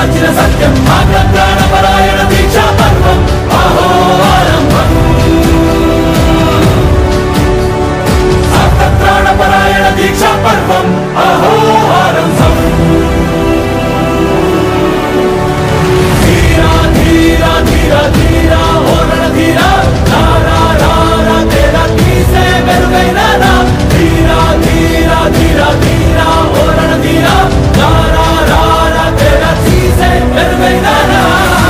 చాచిన సత్యం ప్రాణపరాయణ దీక్షా పర్వం అహో ఆరంభం ప్రాణపరాయణ దీక్షా పర్వం అహో ఆరంభం ధీరా ధీరా ధీరా ధీరా ఓ రణధీరా రారా రారా తేరా తీసే మెరుగైన రా ధీరా ధీరా ధీరా ధీరా ఓ రణధీరా రారా రారా తేరా తీసే మెరుగైన రా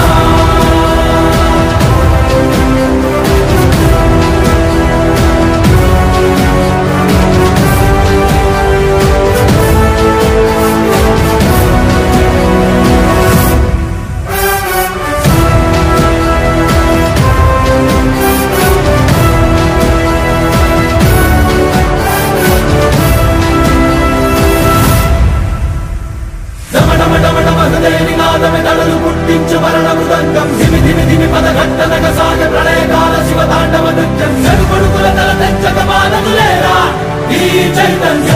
తడలు పుట్టించు మరణ మృదంగం ధిమి ధిమి ధిమి పదఘట్టనగ సాగ ప్రళయకాల శివ తాండవ నృత్యం చెడు కొడుకుల తల తెచ్చక మానదులేరా ఈ చైతన్యం